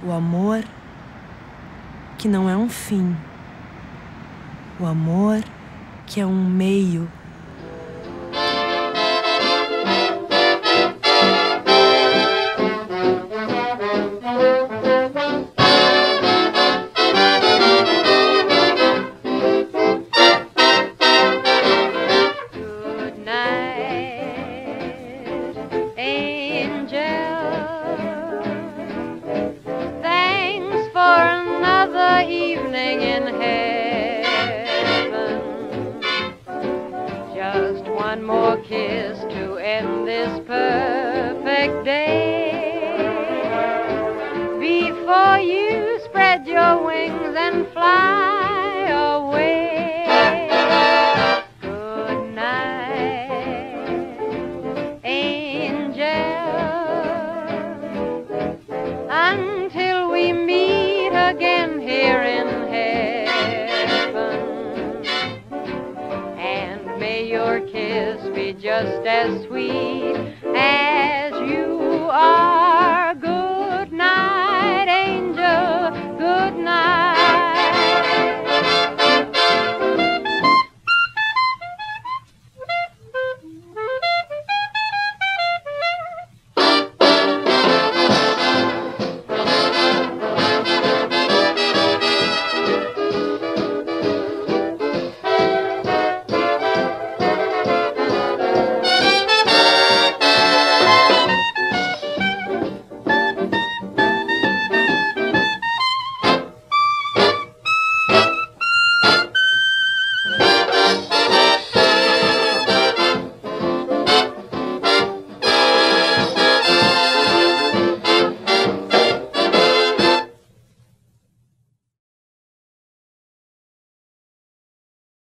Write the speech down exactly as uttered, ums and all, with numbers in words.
O amor que não é um fim. O amor que é um meio. Good night, angel. Thanks for another evening in heaven. Just one more kiss to end this perfect day before you spread your wings and fly away. Good night, angel. Until we meet again here in heaven. And may your kiss be just as sweet as you are